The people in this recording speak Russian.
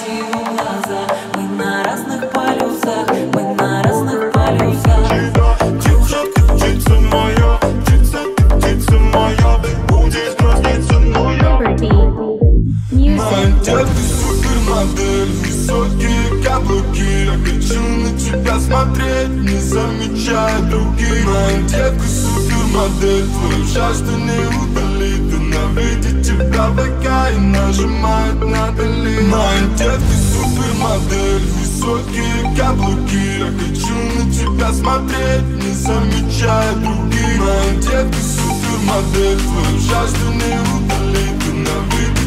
его глаза. Мы на разных полюсах, мы на разных полюсах. Птица, птица моя, птица, птица моя, будешь грозница моя. Моя детка супермодель, высокие каблуки. Я хочу на тебя смотреть, не замечая других. Моя детка супермодель, твою жажду не удалит. Она видит тебя в ВК и нажимает на delete. Моя детка супермодель, высокие каблуки. Я хочу на тебя смотреть, не замечая других. Моя детка супермодель, твою жажду не удалит. Она видит